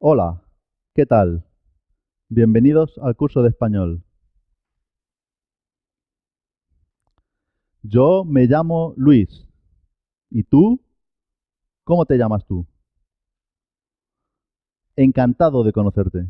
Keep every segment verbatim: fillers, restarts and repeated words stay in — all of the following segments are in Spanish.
Hola, ¿qué tal? Bienvenidos al curso de español. Yo me llamo Luis. ¿Y tú? ¿Cómo te llamas tú? Encantado de conocerte.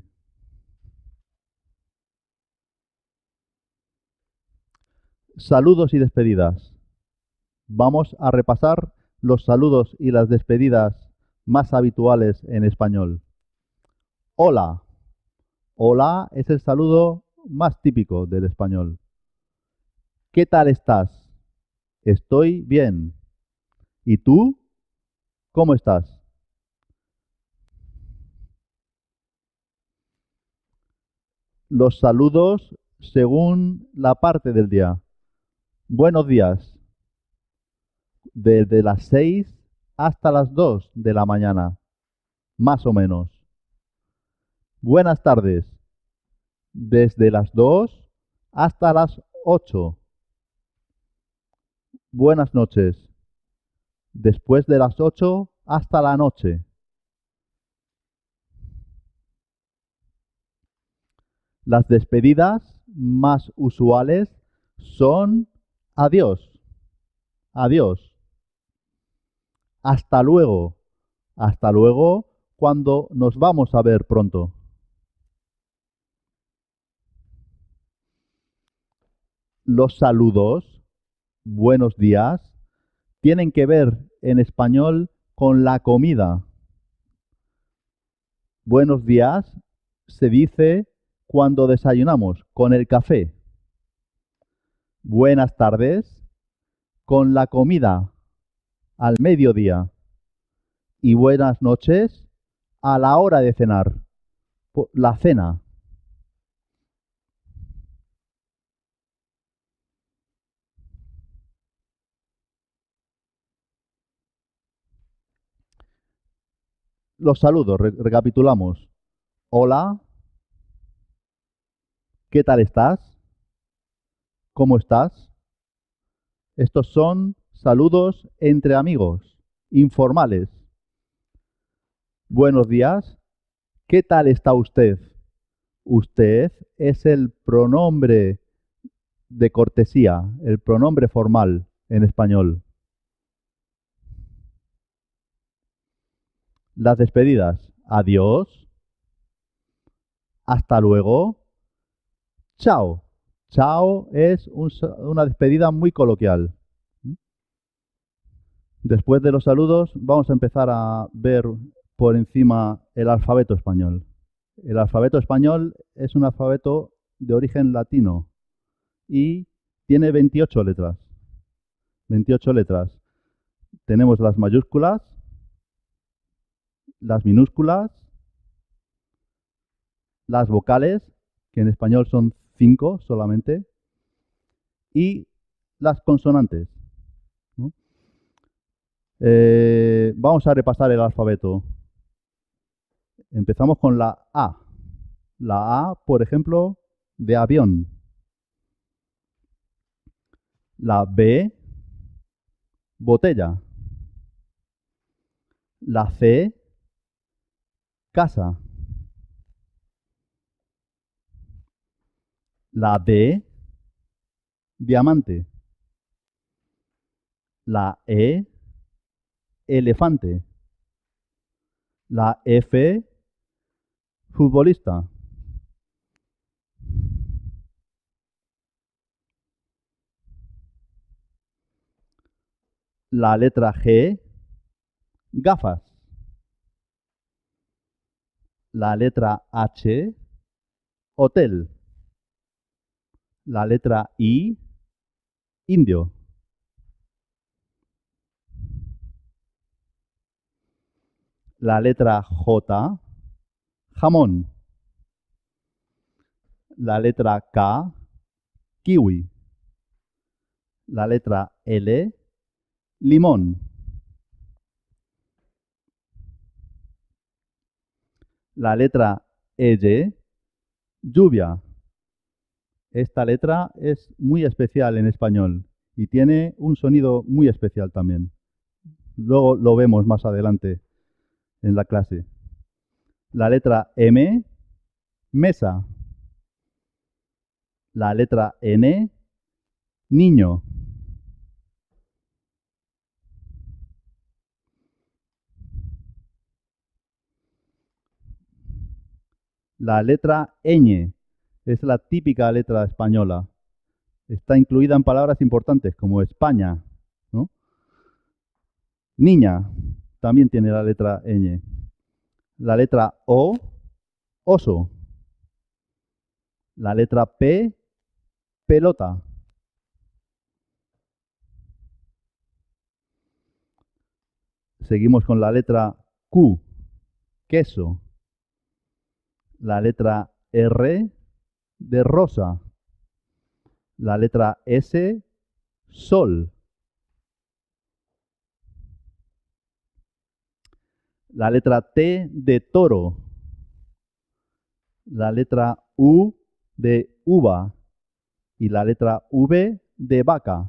Saludos y despedidas. Vamos a repasar los saludos y las despedidas más habituales en español. Hola. Hola es el saludo más típico del español. ¿Qué tal estás? Estoy bien. ¿Y tú? ¿Cómo estás? Los saludos según la parte del día. Buenos días, desde las seis hasta las dos de la mañana, más o menos. Buenas tardes, desde las dos hasta las ocho. Buenas noches, después de las ocho hasta la noche. Las despedidas más usuales son adiós, adiós, hasta luego, hasta luego cuando nos vamos a ver pronto. Los saludos, buenos días, tienen que ver en español con la comida. Buenos días se dice cuando desayunamos con el café. Buenas tardes con la comida al mediodía. Y buenas noches a la hora de cenar, la cena. Los saludos, re- recapitulamos. Hola, ¿qué tal estás? ¿Cómo estás? Estos son saludos entre amigos, informales. Buenos días, ¿qué tal está usted? Usted es el pronombre de cortesía, el pronombre formal en español. Las despedidas. Adiós, hasta luego, chao. Chao es un una despedida muy coloquial. Después de los saludos, vamos a empezar a ver por encima el alfabeto español. El alfabeto español es un alfabeto de origen latino y tiene veintiocho letras. veintiocho letras. Tenemos las mayúsculas, las minúsculas, las vocales, que en español son cinco solamente, y las consonantes. ¿No? Eh, vamos a repasar el alfabeto. Empezamos con la A. La A, por ejemplo, de avión. La B, botella. La C, casa. La D, diamante. La E, elefante. La F, futbolista. La letra G, gafas. La letra H, hotel. La letra I, indio. La letra J, jamón. La letra K, kiwi. La letra L, limón. La letra L, lluvia. Esta letra es muy especial en español y tiene un sonido muy especial también. Luego lo vemos más adelante en la clase. La letra M, mesa. La letra N, niño. La letra ñ es la típica letra española. Está incluida en palabras importantes como España, ¿no? Niña también tiene la letra ñ. La letra O, oso. La letra P, pelota. Seguimos con la letra Q, queso. La letra R, de rosa. La letra S, sol. La letra T, de toro. La letra U, de uva. Y la letra V, de vaca.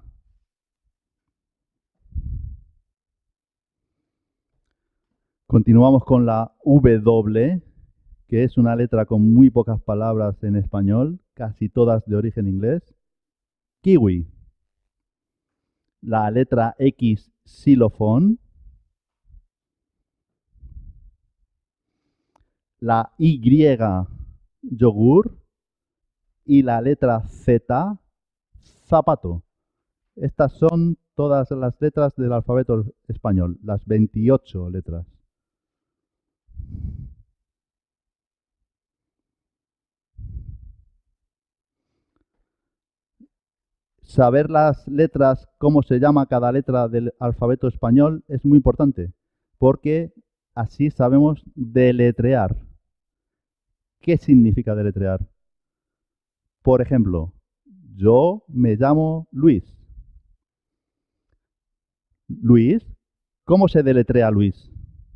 Continuamos con la W, que es una letra con muy pocas palabras en español, casi todas de origen inglés. Kiwi. La letra X, xilofón. La Y, yogur. Y la letra Z, zapato. Estas son todas las letras del alfabeto español, las veintiocho letras. Saber las letras, cómo se llama cada letra del alfabeto español, es muy importante, porque así sabemos deletrear. ¿Qué significa deletrear? Por ejemplo, yo me llamo Luis. Luis, ¿cómo se deletrea Luis?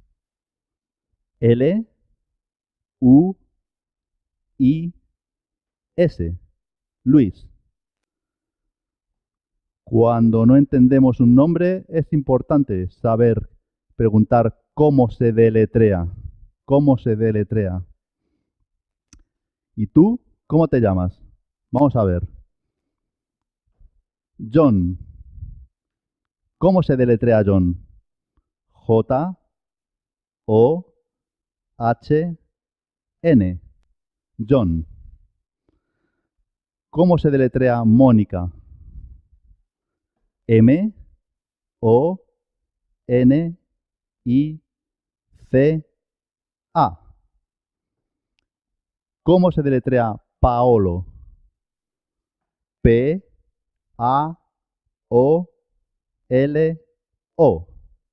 L, U, I, S. Luis. Cuando no entendemos un nombre, es importante saber preguntar cómo se deletrea. ¿Cómo se deletrea? ¿Y tú? ¿Cómo te llamas? Vamos a ver. John. ¿Cómo se deletrea John? J, O, H, N. John. ¿Cómo se deletrea Mónica? M, O, N, I, C, A. ¿Cómo se deletrea Paolo? P, A, O, L, O.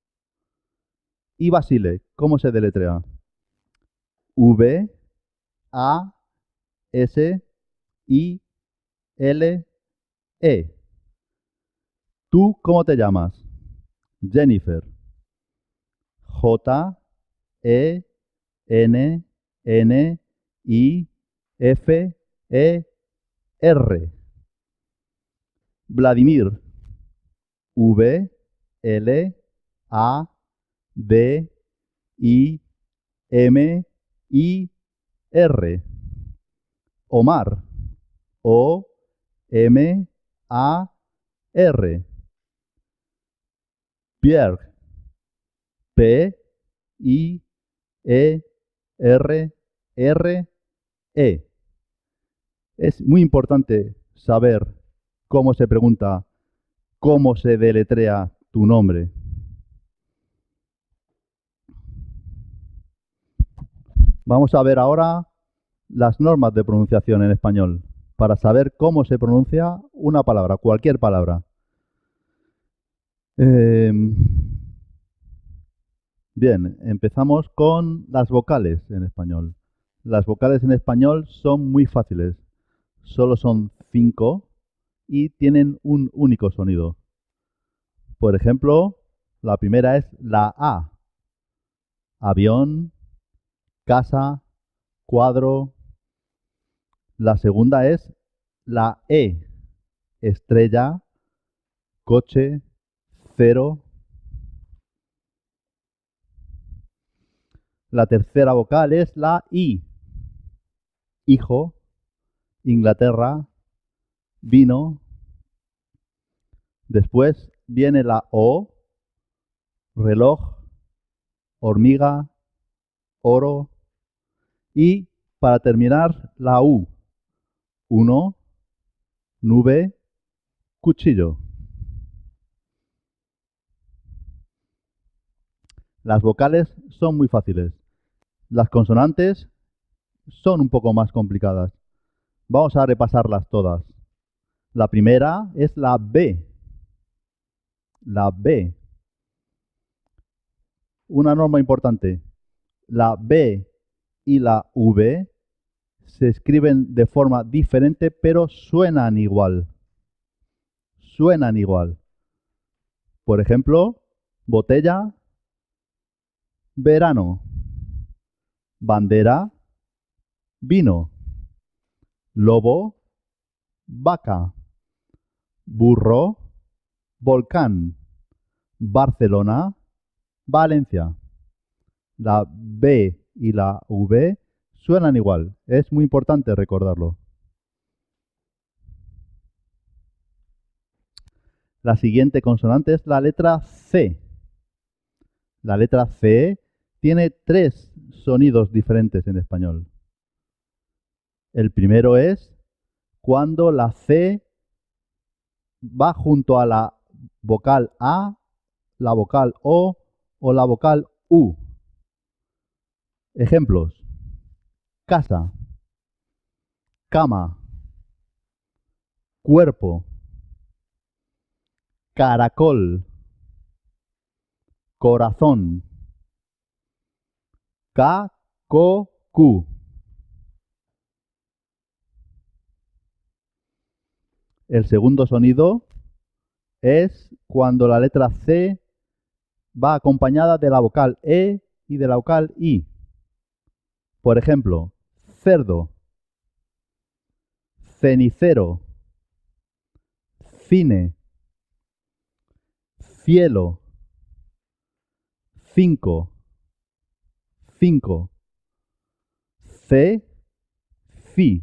Y Basile, ¿cómo se deletrea? V, A, S, I, L, E. ¿Tú cómo te llamas? Jennifer. J, E, N, N, I, F, E, R. Vladimir. V, L, A, D, I, M, I, R. Omar. O, M, A, R. Pierre. P, I, E, R, R, E. Es muy importante saber cómo se pregunta, cómo se deletrea tu nombre. Vamos a ver ahora las normas de pronunciación en español para saber cómo se pronuncia una palabra, cualquier palabra. Eh, bien, empezamos con las vocales en español. Las vocales en español son muy fáciles. Solo son cinco y tienen un único sonido. Por ejemplo, la primera es la A. Avión, casa, cuadro. La segunda es la E. Estrella, coche, cero. La tercera vocal es la I. Hijo, Inglaterra, vino. Después viene la O, reloj, hormiga, oro. Y para terminar, la U. Uno, nube, cuchillo. Las vocales son muy fáciles. Las consonantes son un poco más complicadas. Vamos a repasarlas todas. La primera es la B. La B. Una norma importante. La B y la V se escriben de forma diferente, pero suenan igual. Suenan igual. Por ejemplo, botella, verano. Bandera, vino. Lobo, vaca. Burro, volcán. Barcelona, Valencia. La B y la V suenan igual. Es muy importante recordarlo. La siguiente consonante es la letra C. La letra C tiene tres sonidos diferentes en español. El primero es cuando la C va junto a la vocal A, la vocal O o la vocal U. Ejemplos: casa, cama, cuerpo, caracol, corazón, ca, co, cu. El segundo sonido es cuando la letra C va acompañada de la vocal E y de la vocal I. Por ejemplo, cerdo, cenicero, cine, cielo, cinco, cinco, C, fi.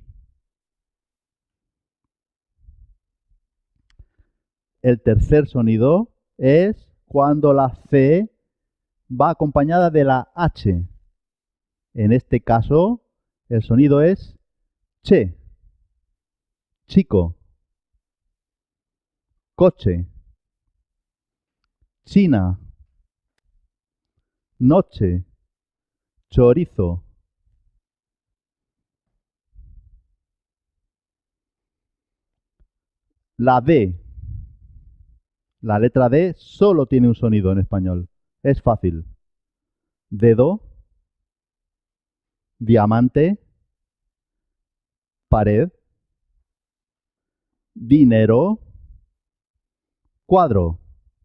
El tercer sonido es cuando la C va acompañada de la H. En este caso, el sonido es che, chico, coche, China, noche, chorizo. La D. La letra D solo tiene un sonido en español. Es fácil. Dedo, diamante, pared, dinero, cuadro.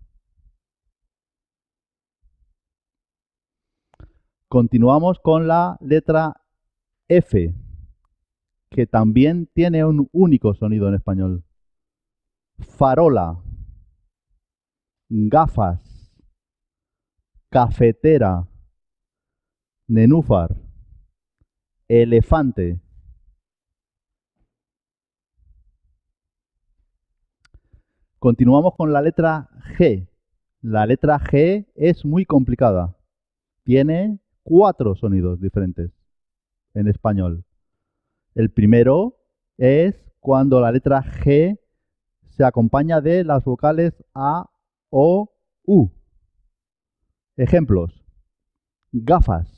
Continuamos con la letra F, que también tiene un único sonido en español. Farola, gafas, cafetera, nenúfar, elefante. Continuamos con la letra G. La letra G es muy complicada. Tiene cuatro sonidos diferentes en español. El primero es cuando la letra G se acompaña de las vocales A, O, U. Ejemplos: gafas,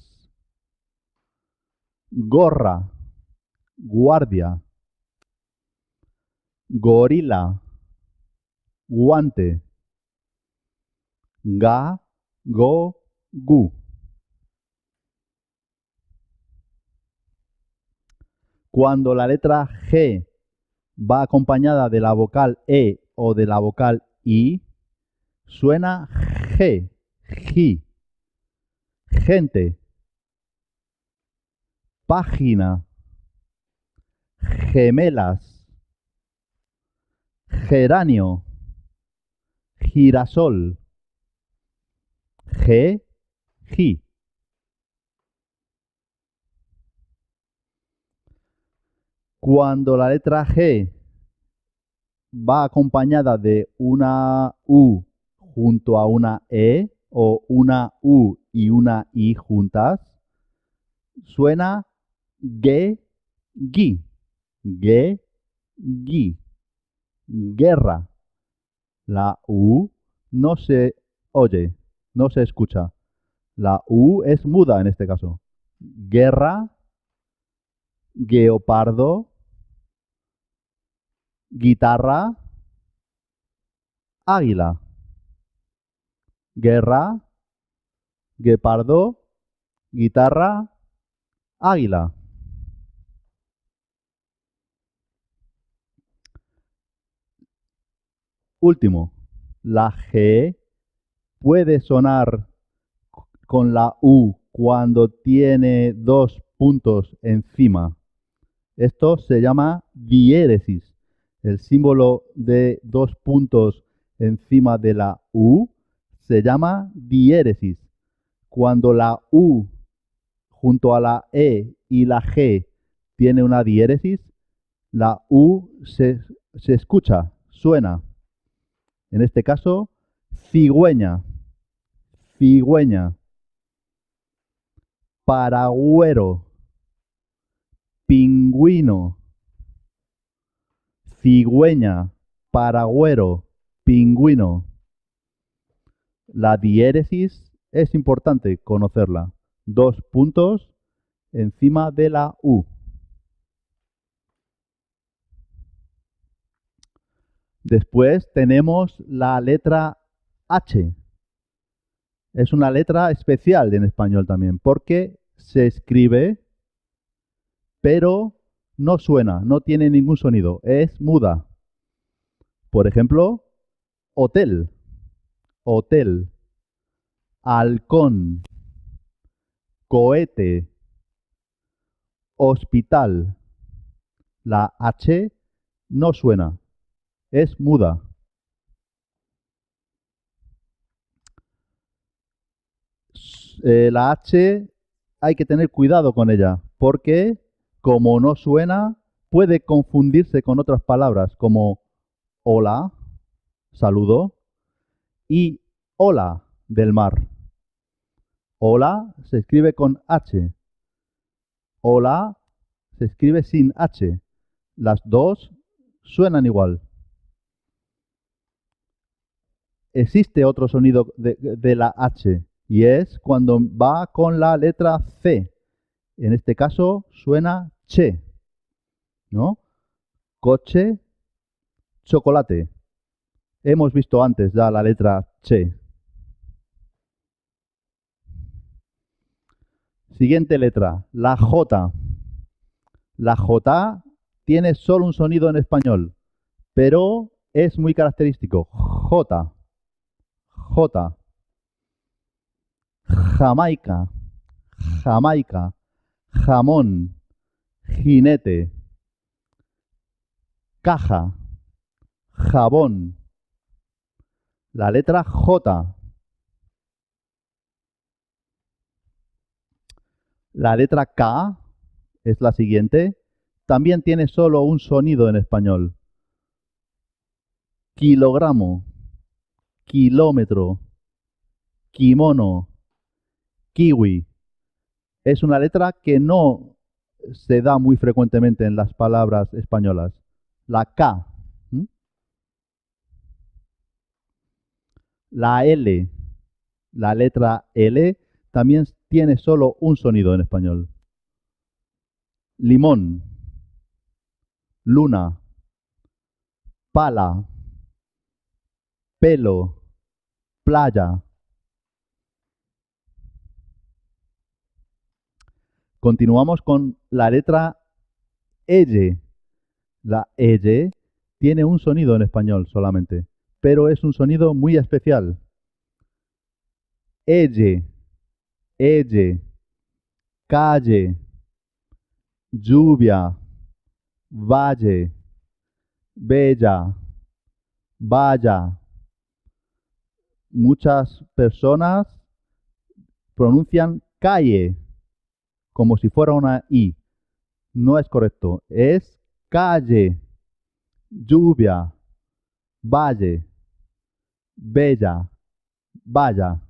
gorra, guardia, gorila, guante, ga, go, gu. Cuando la letra G va acompañada de la vocal E o de la vocal I, suena G, ji, gente, página, gemelas, geranio, girasol, G, ji. Cuando la letra G va acompañada de una U junto a una E o una U y una I juntas, suena ge, gui, ge, gui, guerra. La U no se oye, no se escucha. La U es muda en este caso. Guerra, guepardo, guitarra, águila. Guerra, guepardo, guitarra, águila. Último, la G puede sonar con la U cuando tiene dos puntos encima. Esto se llama diéresis. El símbolo de dos puntos encima de la U se llama diéresis. Cuando la U junto a la E y la G tiene una diéresis, la U se, se escucha, suena. En este caso, cigüeña, cigüeña, paragüero, pingüino, cigüeña, paragüero, pingüino. La diéresis es importante conocerla. Dos puntos encima de la U. Después tenemos la letra H. Es una letra especial en español también, porque se escribe, pero no suena, no tiene ningún sonido, es muda. Por ejemplo, hotel, hotel, halcón, cohete, hospital. La H no suena, es muda. Eh, la H hay que tener cuidado con ella, porque como no suena, puede confundirse con otras palabras como hola, saludo, y hola del mar. Hola se escribe con H. Hola se escribe sin H. Las dos suenan igual. Existe otro sonido de, de la H y es cuando va con la letra C. En este caso suena che, ¿no? Coche, chocolate. Hemos visto antes ya la letra che. Siguiente letra, la J. La J tiene solo un sonido en español, pero es muy característico. J, J. Jamaica, Jamaica, jamón, jinete, caja, jabón. La letra J. La letra K es la siguiente. También tiene solo un sonido en español. Kilogramo, kilómetro, kimono, kiwi. Es una letra que no se da muy frecuentemente en las palabras españolas. La K. ¿Mm? La L. La letra L también tiene solo un sonido en español. Limón, luna, pala, pelo, playa. Continuamos con la letra L. La L tiene un sonido en español solamente, pero es un sonido muy especial. Elle, elle, calle, lluvia, valle, bella, vaya. Muchas personas pronuncian calle como si fuera una I. No es correcto, es calle, lluvia, valle, bella, vaya.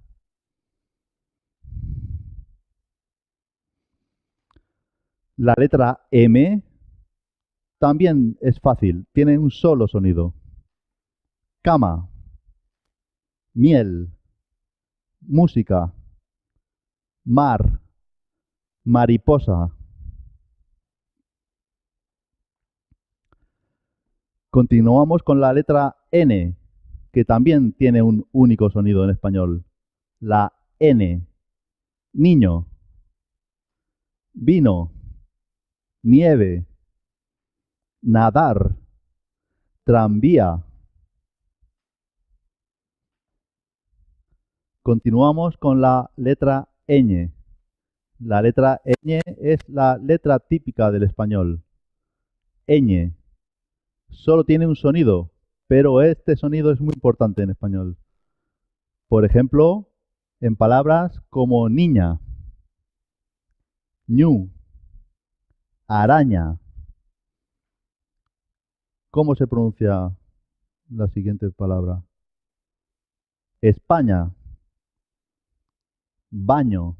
La letra M también es fácil, tiene un solo sonido. Cama, miel, música, mar, mariposa. Continuamos con la letra N, que también tiene un único sonido en español. La N. Niño, vino, nieve, nadar, tranvía. Continuamos con la letra ñ. La letra ñ es la letra típica del español. Ñ. Solo tiene un sonido, pero este sonido es muy importante en español. Por ejemplo, en palabras como niña, ñu, araña. ¿Cómo se pronuncia la siguiente palabra? España, baño.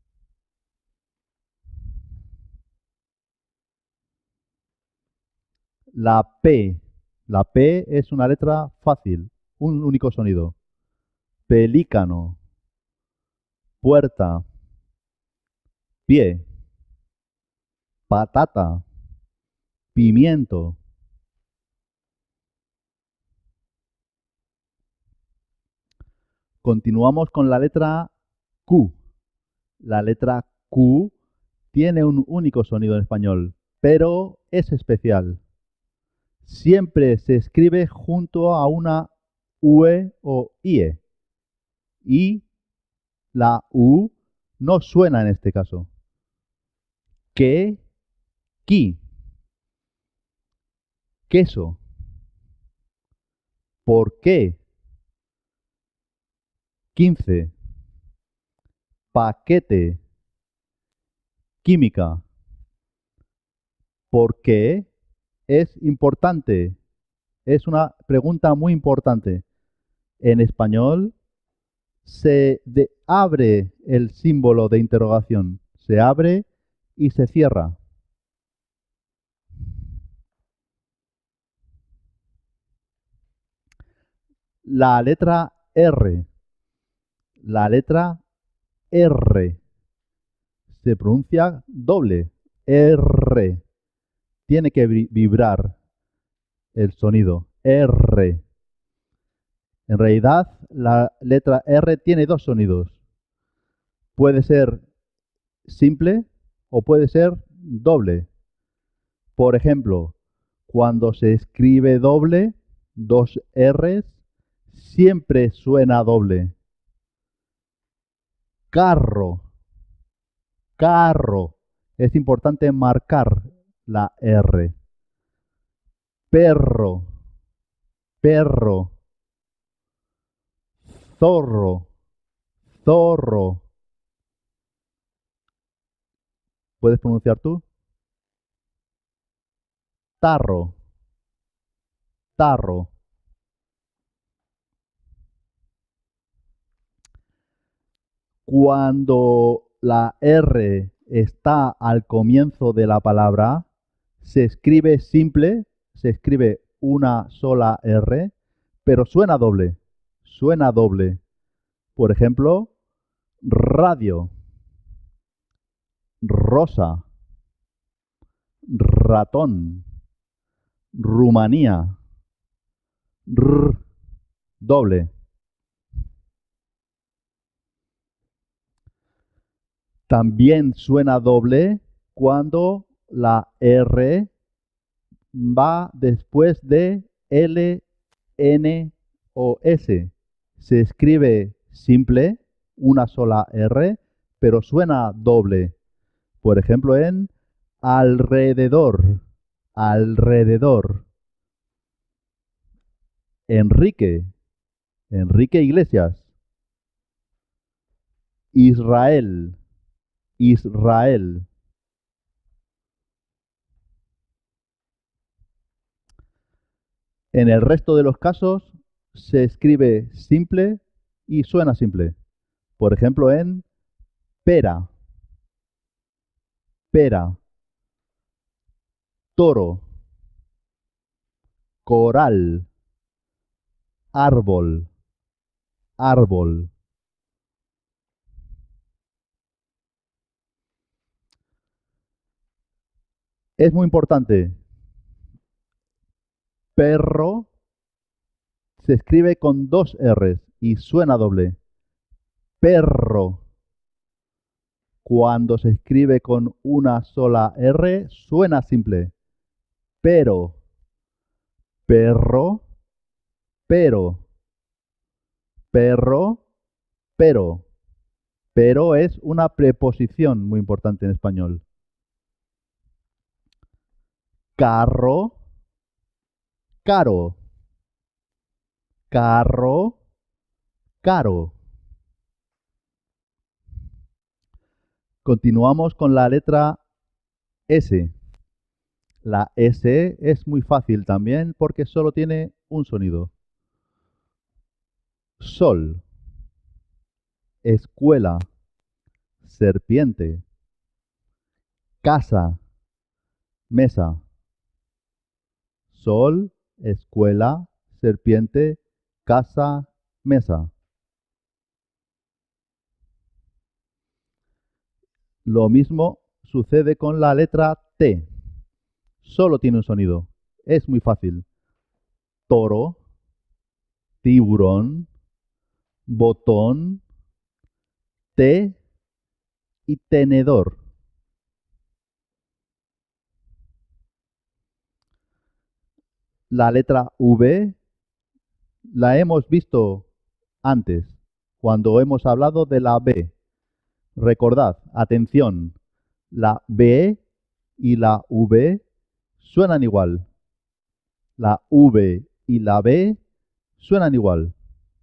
La P. La P es una letra fácil, un único sonido. Pelícano, puerta, pie, patata, pimiento. Continuamos con la letra Q. La letra Q tiene un único sonido en español, pero es especial. Siempre se escribe junto a una U E o I E. Y la U no suena en este caso. Que, qui, queso. ¿Por qué? quince. Paquete. Química. ¿Por qué? Es importante. Es una pregunta muy importante. En español se de- abre el símbolo de interrogación. Se abre y se cierra. La letra R. La letra R. Se pronuncia doble. R. Tiene que vi- vibrar el sonido. R. En realidad, la letra R tiene dos sonidos. Puede ser simple o puede ser doble. Por ejemplo, cuando se escribe doble, dos R's, siempre suena doble. Carro, carro. Es importante marcar la R. Perro, perro. Zorro, zorro. ¿Puedes pronunciar tú? Tarro, tarro. Cuando la R está al comienzo de la palabra, se escribe simple, se escribe una sola R, pero suena doble. Suena doble. Por ejemplo, radio, rosa, ratón, Rumanía, r, doble. También suena doble cuando la R va después de L, N o S. Se escribe simple, una sola R, pero suena doble. Por ejemplo, en alrededor, alrededor. Enrique, Enrique Iglesias. Israel, Israel. En el resto de los casos se escribe simple y suena simple. Por ejemplo, en pera, pera, toro, coral, árbol, árbol. Es muy importante. Perro se escribe con dos R's y suena doble. Perro. Cuando se escribe con una sola R, suena simple. Pero, perro, pero, perro, pero. Pero es una preposición muy importante en español. Carro, caro. Carro, caro. Continuamos con la letra S. La S es muy fácil también porque solo tiene un sonido. Sol, escuela, serpiente, casa, mesa. Sol, escuela, serpiente, casa, mesa. Lo mismo sucede con la letra T. Solo tiene un sonido. Es muy fácil. Toro, tiburón, botón, té y tenedor. La letra V la hemos visto antes, cuando hemos hablado de la B. Recordad, atención, la B y la V suenan igual. La V y la B suenan igual.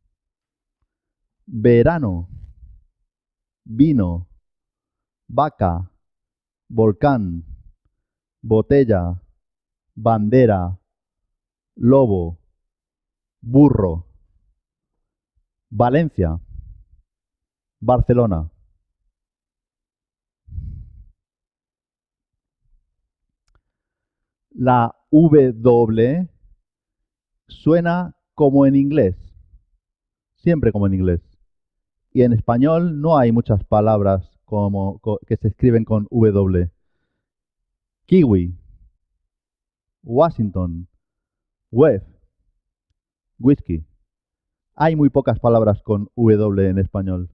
Verano, vino, vaca, volcán, botella, bandera, lobo, burro. Valencia, Barcelona. La W suena como en inglés, siempre como en inglés. Y en español no hay muchas palabras como, co- que se escriben con W. Kiwi, Washington, web, whisky. Hay muy pocas palabras con W en español.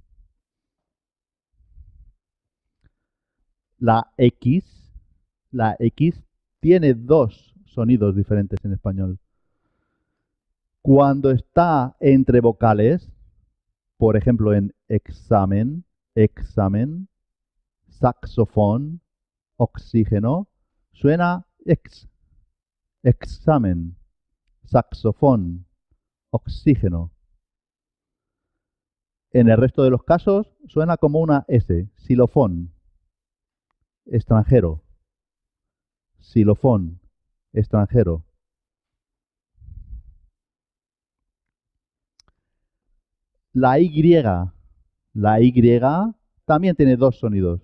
La X, la X tiene dos sonidos diferentes en español. Cuando está entre vocales, por ejemplo en examen, examen, saxofón, oxígeno, suena ex, examen, saxofón, oxígeno. En el resto de los casos suena como una S, xilofón, extranjero, xilofón, extranjero. La Y, la Y también tiene dos sonidos.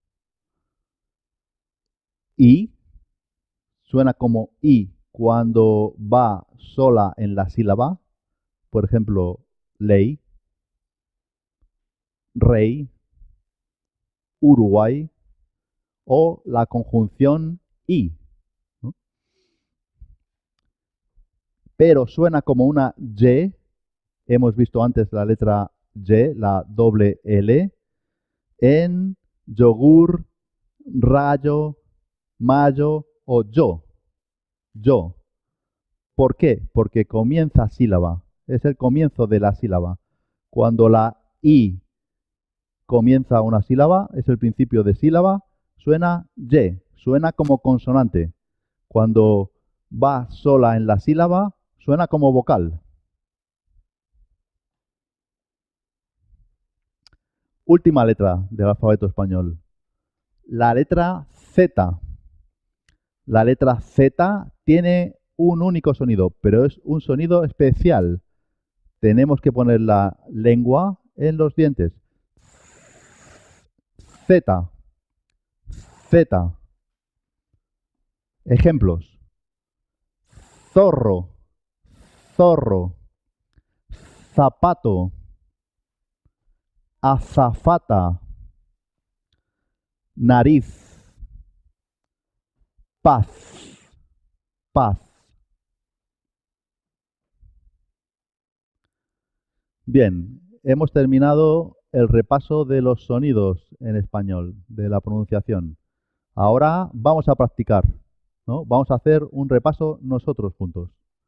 Y suena como I cuando va sola en la sílaba, por ejemplo, ley, rey, Uruguay, o la conjunción I, ¿no? Pero suena como una Y. Hemos visto antes la letra Y, la doble L, en yogur, rayo, mayo o yo. Yo. ¿Por qué? Porque comienza sílaba. Es el comienzo de la sílaba. Cuando la I comienza una sílaba, es el principio de sílaba, suena Y, suena como consonante. Cuando va sola en la sílaba, suena como vocal. Última letra del alfabeto español. La letra Z. La letra Z tiene un único sonido, pero es un sonido especial. Tenemos que poner la lengua en los dientes. Z, Z. Ejemplos. Zorro, zorro. Zapato, azafata. Nariz, paz, paz. Bien, hemos terminado el repaso de los sonidos en español, de la pronunciación. Ahora vamos a practicar, ¿no? Vamos a hacer un repaso nosotros juntos.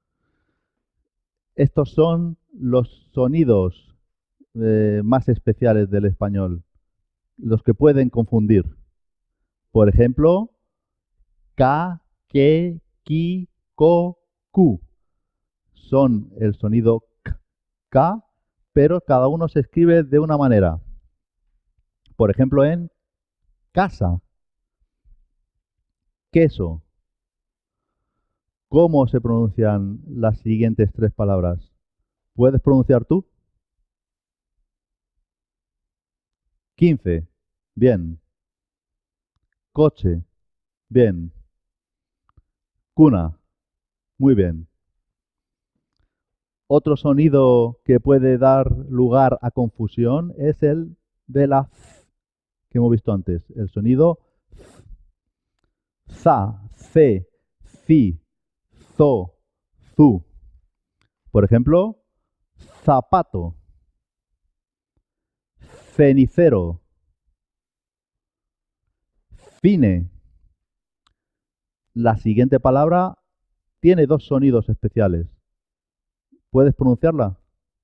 Estos son los sonidos eh, más especiales del español, los que pueden confundir. Por ejemplo, K, que, ki, ko, ku. Son el sonido K, K, pero cada uno se escribe de una manera. Por ejemplo, en casa, queso. ¿Cómo se pronuncian las siguientes tres palabras? ¿Puedes pronunciar tú? quince. Bien. Coche. Bien. Cuna. Muy bien. Otro sonido que puede dar lugar a confusión es el de la Z que hemos visto antes. El sonido za, ce, ci, zo, zu. Por ejemplo, zapato, cenicero, cine. La siguiente palabra tiene dos sonidos especiales. ¿Puedes pronunciarla?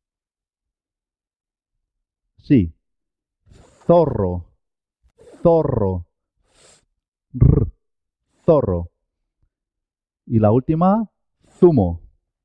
Sí. Zorro, zorro, r, zorro. Y la última, zumo.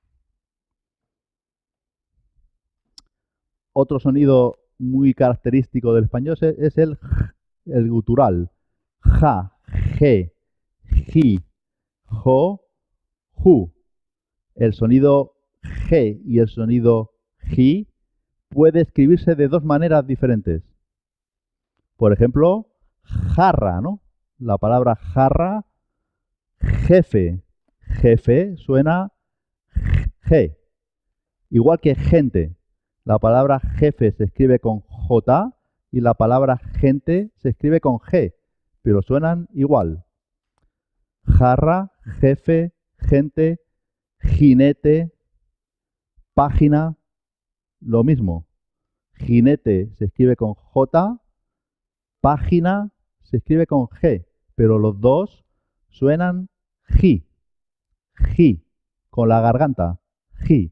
Otro sonido muy característico del español es el j, el gutural. Ja, je, ji, jo, ju. El sonido G y el sonido ji puede escribirse de dos maneras diferentes. Por ejemplo, jarra, ¿no? La palabra jarra, jefe. Jefe suena G. Igual que gente. La palabra jefe se escribe con J y la palabra gente se escribe con G, pero suenan igual. Jarra, jefe, gente, jinete, página, lo mismo. Jinete se escribe con J, página se escribe con G, pero los dos suenan ji, ji, con la garganta, ji.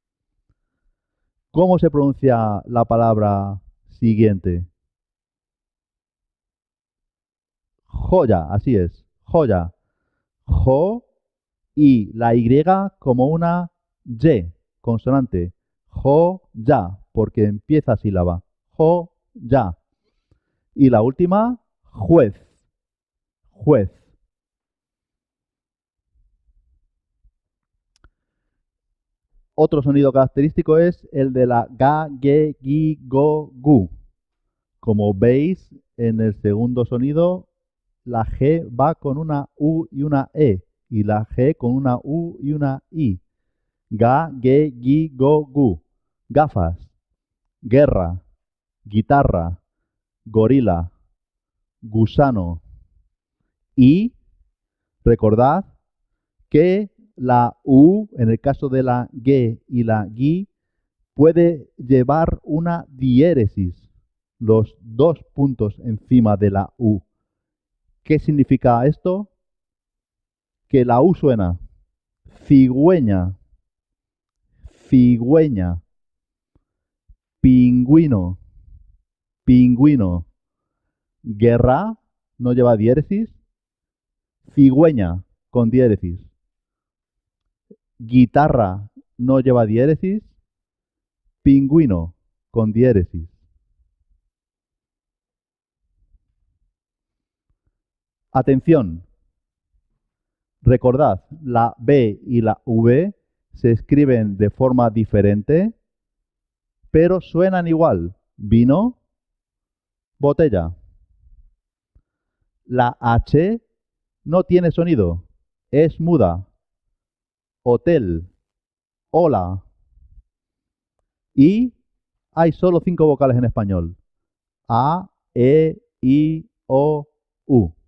¿Cómo se pronuncia la palabra siguiente? Joya, así es, joya. Jo y la Y como una Y consonante. Jo-ya, porque empieza sílaba. Jo-ya. Y la última, juez. Juez. Otro sonido característico es el de la ga, ge, gi, go, gu. Como veis, en el segundo sonido, la G va con una U y una E. Y la G con una U y una I. Ga, ge, gi, go, gu. Gafas. Guerra. Guitarra. Gorila. Gusano. Y recordad que la U, en el caso de la G y la G, puede llevar una diéresis, los dos puntos encima de la U. ¿Qué significa esto? Que la U suena cigüeña, cigüeña, pingüino, pingüino, guerra, no lleva diéresis, cigüeña, con diéresis. Guitarra no lleva diéresis, pingüino con diéresis. Atención, Recordad, la B y la V se escriben de forma diferente, pero suenan igual. Vino, botella. La H no tiene sonido, es muda. Hotel, hola. Y hay solo cinco vocales en español. A, E, I, O, U.